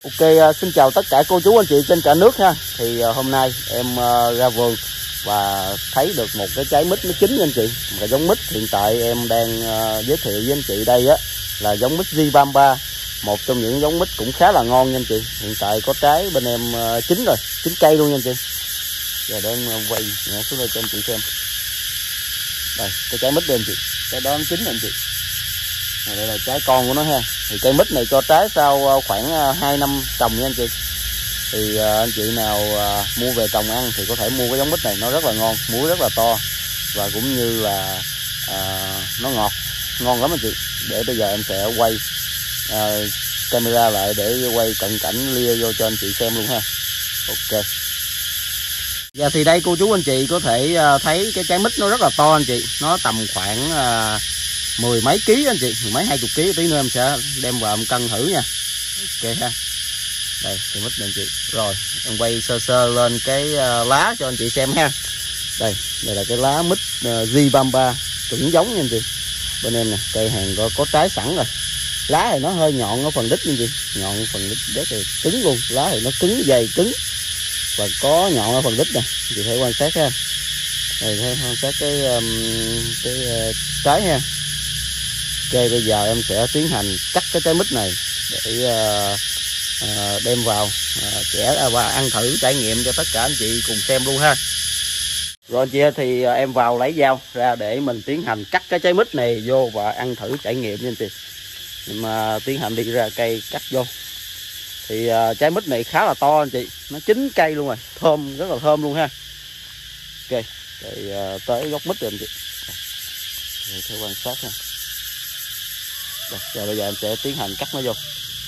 Ok, xin chào tất cả cô chú anh chị trên cả nước ha. Thì hôm nay em ra vườn và thấy được một cái trái mít nó chín nha anh chị. Cái giống mít hiện tại em đang giới thiệu với anh chị đây á là giống mít G33, một trong những giống mít cũng khá là ngon nha anh chị. Hiện tại có trái bên em chín rồi, chín cây luôn nha anh chị. Giờ để em quay nhẹ xuống đây cho anh chị xem. Đây, cái trái mít đây anh chị, cái đó nó chín rồi anh chị. Đây là trái con của nó ha. Thì cây mít này cho trái sau khoảng 2 năm trồng nha anh chị. Thì anh chị nào mua về trồng ăn thì có thể mua cái giống mít này, nó rất là ngon, muối rất là to và cũng như là nó ngọt, ngon lắm anh chị. Để bây giờ em sẽ quay camera lại để quay cận cảnh lia vô cho anh chị xem luôn ha. Ok. Dạ thì đây cô chú anh chị có thể thấy cái trái mít nó rất là to anh chị, nó tầm khoảng 10 mấy ký anh chị, 10 mấy 20 ký, tí nữa em sẽ đem vào em cân thử nha. Ok ha. Đây cái mít này anh chị. Rồi em quay sơ sơ lên cái lá cho anh chị xem ha. Đây là cái lá mít G33 chuẩn giống nha anh chị. Bên em nè, cây hàng có trái sẵn rồi. Lá thì nó hơi nhọn ở phần đít nha anh chị, nhọn phần đít rất là cứng luôn. Lá thì nó cứng, dày cứng và có nhọn ở phần đít nè, chị thấy quan sát ha. Đây thấy quan sát cái trái ha. Ok, bây giờ em sẽ tiến hành cắt cái trái mít này để đem vào chẻ và ăn thử trải nghiệm cho tất cả anh chị cùng xem luôn ha. Rồi anh chị thì em vào lấy dao ra để mình tiến hành cắt cái trái mít này vô và ăn thử trải nghiệm nha anh chị. Mà tiến hành đi ra cây cắt vô. Thì trái mít này khá là to anh chị, nó 9 cây luôn rồi, thơm, rất là thơm luôn ha. Ok, rồi tới gốc mít rồi anh chị. Rồi theo quan sát ha. Rồi bây giờ em sẽ tiến hành cắt nó vô.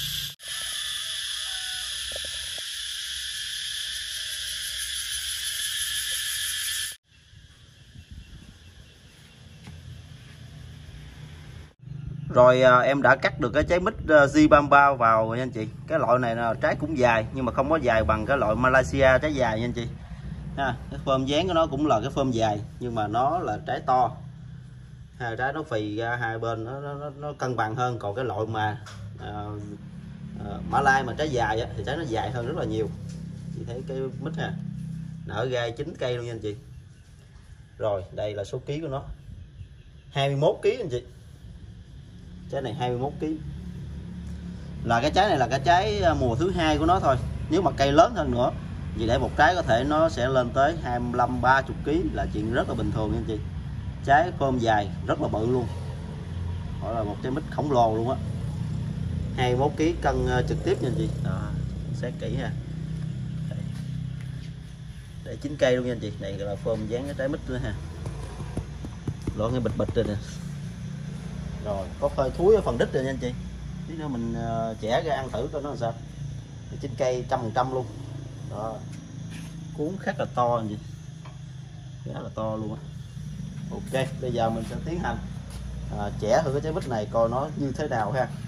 Rồi em đã cắt được cái trái mít G33 vào nha anh chị. Cái loại này là trái cũng dài nhưng mà không có dài bằng cái loại Malaysia trái dài nha anh chị. Ha, cái phơm dáng của nó cũng là cái phơm dài nhưng mà nó là trái to. Trái nó phì ra hai bên, nó cân bằng hơn. Còn cái loại mà Mã Lai mà trái dài á, thì trái nó dài hơn rất là nhiều. Chị thấy cái mít ha, nở gai 9 cây luôn nha anh chị. Rồi đây là số ký của nó, 21 kg anh chị. Trái này 21 kg. Là cái trái này là cái trái mùa thứ hai của nó thôi. Nếu mà cây lớn hơn nữa vì để một trái có thể nó sẽ lên tới 25-30 kg là chuyện rất là bình thường nha anh chị. Trái phơm dài rất là bự luôn, gọi là một trái mít khổng lồ luôn á. 21 kg cân trực tiếp nha anh chị. Đó, xét kỹ ha. Đây. Để 9 cây luôn nha anh chị. Này là phơm dán cái trái mít nữa ha. Lỗ cái bịch bịch rồi nè. Rồi có phơi thúi ở phần đít rồi nha anh chị. Tí nữa mình chẻ ra ăn thử coi nó làm sao. 9 cây 100% luôn. Đó. Cuốn khá là to anh chị, khá là to luôn á. Ok, bây giờ mình sẽ tiến hành chẻ thử cái trái mít này coi nó như thế nào ha.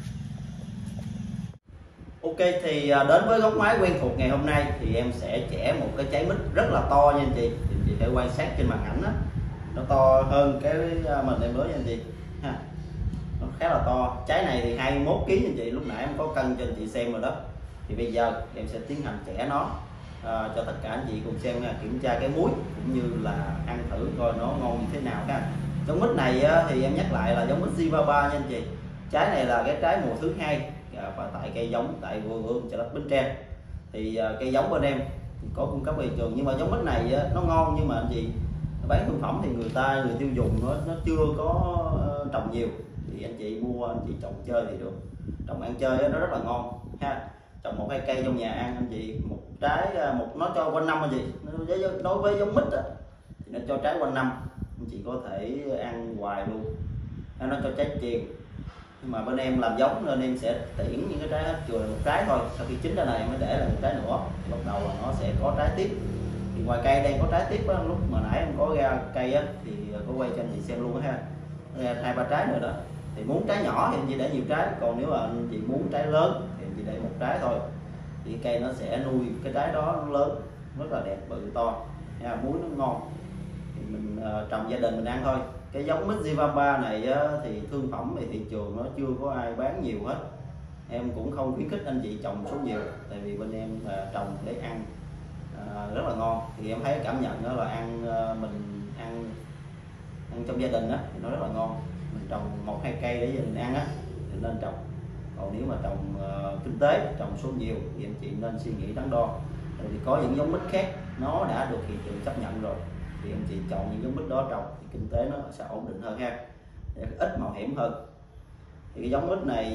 Ok, thì đến với góc máy quen thuộc ngày hôm nay thì em sẽ chẻ một cái trái mít rất là to nha anh chị. Thì chị thể quan sát trên màn ảnh đó, nó to hơn cái mình em nói nha anh chị ha. Nó khá là to. Trái này thì 21 kg anh chị, lúc nãy em có cân cho anh chị xem rồi đó. Thì bây giờ em sẽ tiến hành chẻ nó cho tất cả anh chị cùng xem nha, kiểm tra cái muối cũng như là ăn thử coi nó ngon như thế nào ha. Giống mít này thì em nhắc lại là giống mít G33 nha anh chị. Trái này là cái trái mùa thứ hai và tại cây giống tại vườn ươm Chợ Lách Bến Tre. Thì cây giống bên em thì có cung cấp thị trường, nhưng mà giống mít này nó ngon nhưng mà anh chị bán thương phẩm thì người tiêu dùng nó chưa có trồng nhiều. Thì anh chị mua anh chị trồng chơi thì được, trồng ăn chơi nó rất là ngon ha. Trồng 1-2 cây trong nhà ăn anh chị, một trái nó cho quanh năm anh chị. Đối với giống mít thì nó cho trái quanh năm, anh chị có thể ăn hoài luôn. Nó cho trái chìm, nhưng mà bên em làm giống nên em sẽ tiễn những cái trái hết chừa một trái thôi. Sau khi chín ra này mới để là một trái nữa, thì bắt đầu là nó sẽ có trái tiếp. Thì ngoài cây đang có trái tiếp á, lúc mà nãy em có ra cây á thì có quay cho anh chị xem luôn ha. 2-3 trái nữa đó. Thì muốn trái nhỏ thì anh chị để nhiều trái, còn nếu mà anh chị muốn trái lớn thì anh chị để một trái thôi. Thì cây nó sẽ nuôi cái trái đó nó lớn, rất là đẹp, bự to, muối nó ngon. Thì mình trồng gia đình mình ăn thôi. Cái giống mít G33 này thì thương phẩm thì thị trường nó chưa có ai bán nhiều hết. em cũng không khuyến khích anh chị trồng số nhiều, tại vì bên em trồng để ăn rất là ngon. Thì em thấy cảm nhận đó là mình ăn trong gia đình á thì nó rất là ngon. Mình trồng 1-2 cây để gia đình ăn á thì nên trồng. Còn nếu mà trồng kinh tế, trồng số nhiều thì anh chị nên suy nghĩ đắn đo. Tại vì có những giống mít khác nó đã được thị trường chấp nhận rồi, thì anh chị chọn những giống mít đó trồng thì kinh tế nó sẽ ổn định hơn ha, để ít mạo hiểm hơn. Thì cái giống mít này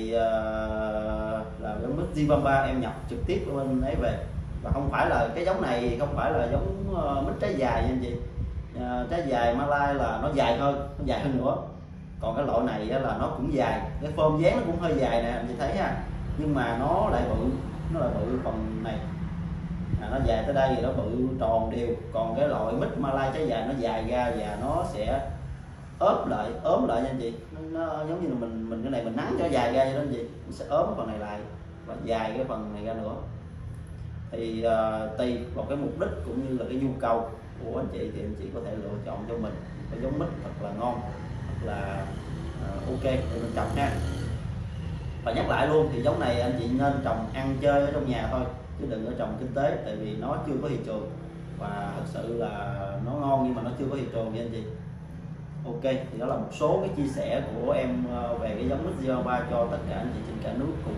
là giống mít Zivamba em nhập trực tiếp ở bên ấy về, và không phải là cái giống này không phải là giống mít trái dài nha anh chị. Trái dài Malai là nó dài hơn nữa. Còn cái loại này là nó cũng dài, cái form dáng nó cũng hơi dài nè anh chị thấy ha, nhưng mà nó lại bự phần này, nó dài tới đây thì nó bự tròn đều. Còn cái loại mít Malai trái dài nó dài ra và nó sẽ ốm lại nha anh chị. Nó giống như là mình cái này mình nắng cho dài ra vậy đó anh chị, mình sẽ ốm cái phần này lại và dài cái phần này ra nữa. Thì tùy vào cái mục đích cũng như là cái nhu cầu của anh chị thì anh chị có thể lựa chọn cho mình cái giống mít thật là ngon, thật là ok để mình trồng ha. Và nhắc lại luôn, thì giống này anh chị nên trồng ăn chơi ở trong nhà thôi, chứ đừng có trồng kinh tế, tại vì nó chưa có thị trường và thật sự là nó ngon nhưng mà nó chưa có thị trường nha anh chị. Ok, thì đó là một số cái chia sẻ của em về cái giống mít Zivamba cho tất cả anh chị trên cả nước cùng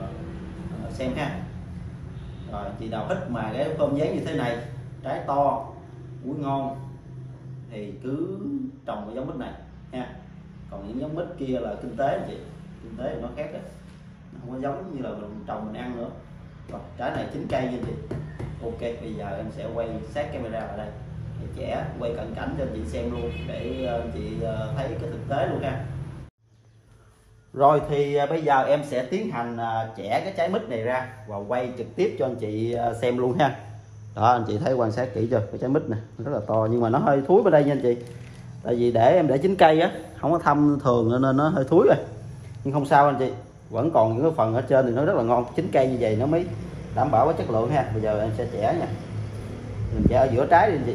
xem ha. Rồi chị nào thích mà cái form dáng như thế này, trái to, muối ngon thì cứ trồng cái giống mít này ha. Còn những giống mít kia là kinh tế anh chị, kinh tế thì nó khác đấy, nó không có giống như là mình trồng mình ăn nữa. Rồi, trái này 9 cây nha anh chị. Ok, bây giờ em sẽ quay sát camera lại đây để chẻ quay cận cảnh cho anh chị xem luôn, để anh chị thấy cái thực tế luôn ha. Rồi thì bây giờ em sẽ tiến hành chẻ cái trái mít này ra và quay trực tiếp cho anh chị xem luôn ha. Đó, anh chị thấy quan sát kỹ chưa, cái trái mít này rất là to nhưng mà nó hơi thúi bên đây nha anh chị. Tại vì em để 9 cây á, không có thăm thường nên nó hơi thúi rồi. Nhưng không sao anh chị, vẫn còn những cái phần ở trên thì nó rất là ngon. 9 cây như vậy nó mới đảm bảo cái chất lượng ha. Bây giờ em sẽ chẻ nha. Mình chẻ ở giữa trái đi anh chị.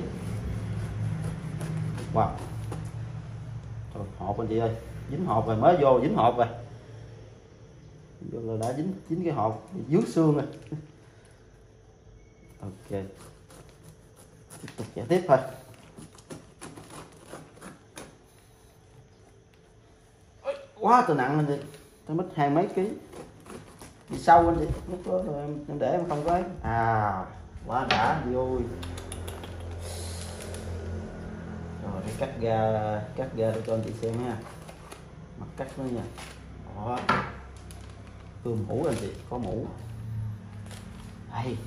Wow. Trời, hộp anh chị ơi, dính hộp rồi, mới vô dính hộp rồi. Vô là đã dính cái hộp dưới xương rồi. Ok, tiếp tục chẻ tiếp thôi. Quá trời nặng anh chị, nó mất 20 mấy ký. Đi sâu anh chị, lúc đó rồi em để em không có ấy. Quá đã vui. Rồi để cắt ra để cho anh chị xem ha, mặt cắt nó nha. Đó, ươm mũ anh chị, có mũ đây.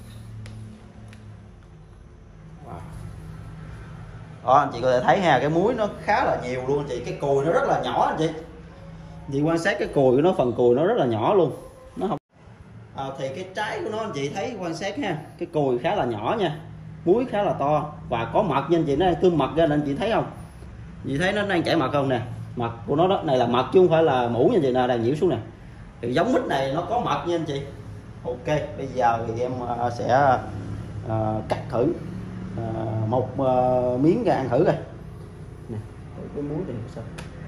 Wow. Đó, anh chị có thể thấy ha, cái muối nó khá là nhiều luôn anh chị, cái cùi nó rất là nhỏ anh chị. Chị quan sát cái cùi của nó, phần cùi nó rất là nhỏ luôn, nó không thì cái trái của nó anh chị thấy, quan sát ha, cái cùi khá là nhỏ nha, muối khá là to và có mật nha anh chị. Nó đang tươm mật ra nên anh chị thấy không, chị thấy nó đang chảy mật không nè, mật của nó đó, này là mật chứ không phải là mũ nha anh chị, nào đang nhiễu xuống nè. Thì giống mít này nó có mật nha anh chị. Ok, bây giờ thì em sẽ cắt thử một miếng ra ăn thử coi nè, cái muối này sao.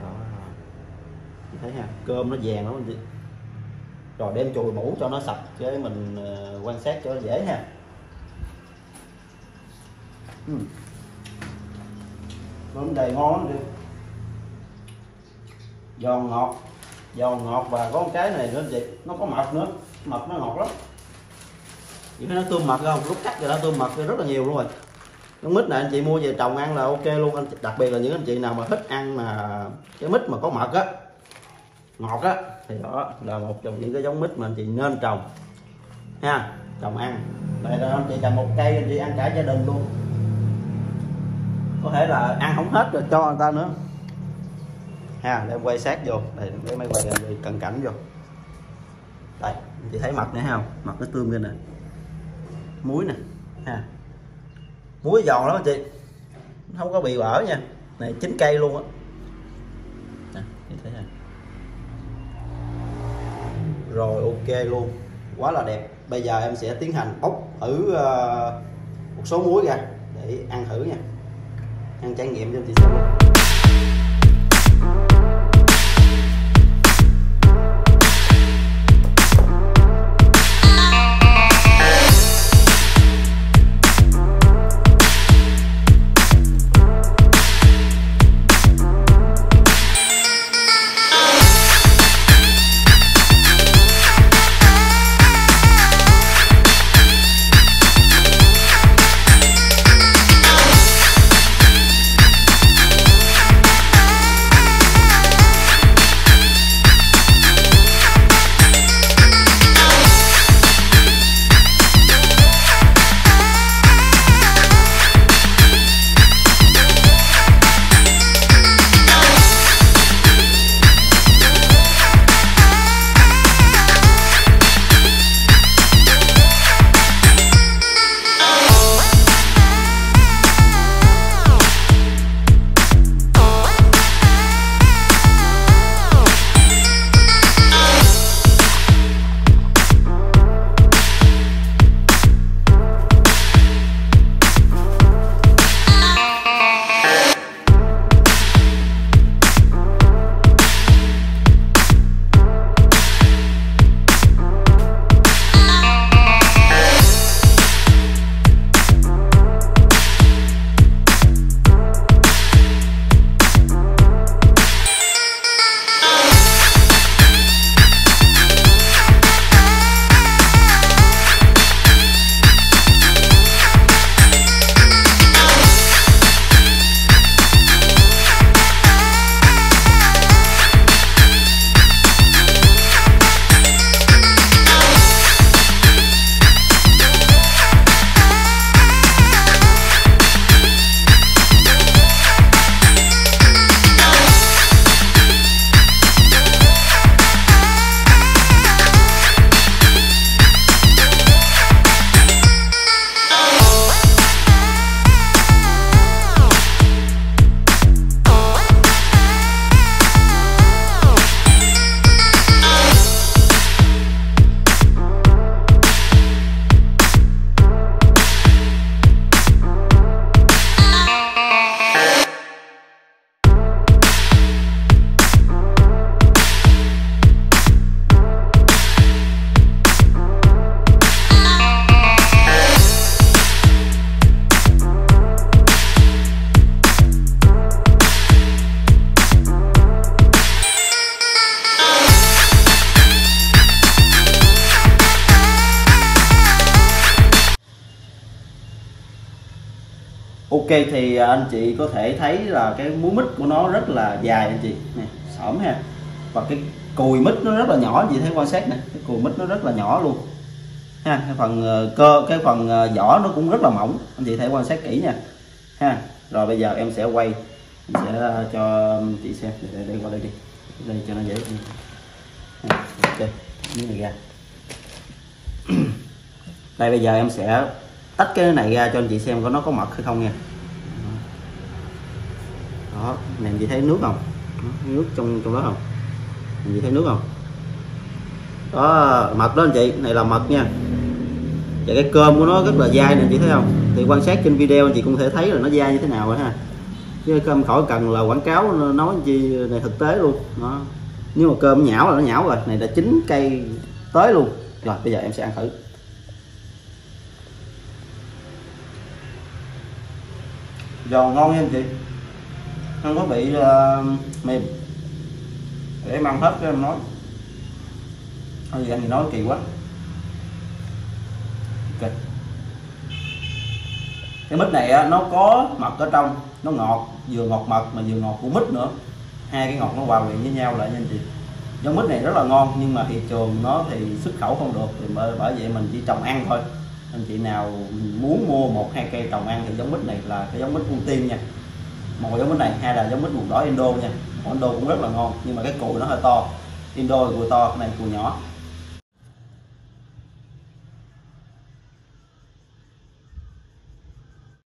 Thấy ha, cơm nó vàng lắm anh chị. Rồi đem chùi mũ cho nó sạch để mình quan sát cho nó dễ ha. Vấn đề ngon lắm đi, giòn ngọt và có một cái này nữa anh chị, nó có mật nữa, mật nó ngọt lắm. Chị thấy nó tươm mật không, lúc cắt rồi nó tươm mật rất là nhiều luôn rồi. Giống mít này anh chị mua về trồng ăn là ok luôn anh, đặc biệt là những anh chị nào mà thích ăn mà cái mít mà có mật á, ngọt á, thì đó là một trong những cái giống mít mà anh chị nên trồng ha, trồng ăn. Đây là anh chị trồng một cây anh chị ăn cả gia đình luôn, có thể là ăn không hết rồi cho người ta nữa ha. Để em quay sát vô đây, để máy quay gần cận cảnh vô đây, anh chị thấy mật nữa không, mật nó tươm lên nè, muối nè ha, muối giòn lắm anh chị, không có bị bở nha. Này 9 cây luôn á nè, chị thấy ha. Rồi ok luôn, quá là đẹp. Bây giờ em sẽ tiến hành bóc thử một số muối ra để ăn thử nha, ăn trải nghiệm cho anh chị xem luôn. thì anh chị có thể thấy là cái múi mít của nó rất là dài anh chị nè, xổm ha, và cái cùi mít nó rất là nhỏ, anh chị thấy quan sát nè, cái cùi mít nó rất là nhỏ luôn ha. Cái phần cái phần vỏ nó cũng rất là mỏng, anh chị thấy quan sát kỹ nha ha. Rồi bây giờ em sẽ quay, em sẽ cho chị xem, để qua đây đi, đây cho nó dễ ha. Ok, miếng này ra. Đây bây giờ em sẽ tách cái này ra cho anh chị xem có nó có mật hay không nha. Đó, này anh chị thấy nước không? Nước trong đó không? Anh chị thấy nước không? Đó, mật đó anh chị, này là mật nha. Và cái cơm của nó rất là dai nè, anh chị thấy không? Thì quan sát trên video anh chị cũng thể thấy là nó dai như thế nào rồi ha. Chứ cơm khỏi cần là quảng cáo nói anh chị, này thực tế luôn. Đó. Nếu mà cơm nhão là nó nhão rồi, này đã chín cây tới luôn. Rồi bây giờ em sẽ ăn thử. Giòn ngon nha anh chị, không có bị mềm. Để em ăn hết cái em nói, thôi gì anh thì nói kỳ quá. Ok, cái mít này á, nó có mật ở trong, nó ngọt, vừa ngọt mật mà vừa ngọt của mít nữa, hai cái ngọt nó hòa quyện với nhau lại nha anh chị. Giống mít này rất là ngon, nhưng mà thị trường nó thì xuất khẩu không được, thì bởi vậy mình chỉ trồng ăn thôi. Anh chị nào muốn mua 1-2 cây trồng ăn thì giống mít này là cái giống mít ưu tiên nha. Một giống mít này, hai là giống mít mùi đỏ Indo nha. Indo cũng rất là ngon, nhưng mà cái cùi nó hơi to. Indo thì cùi to, cái này cùi nhỏ.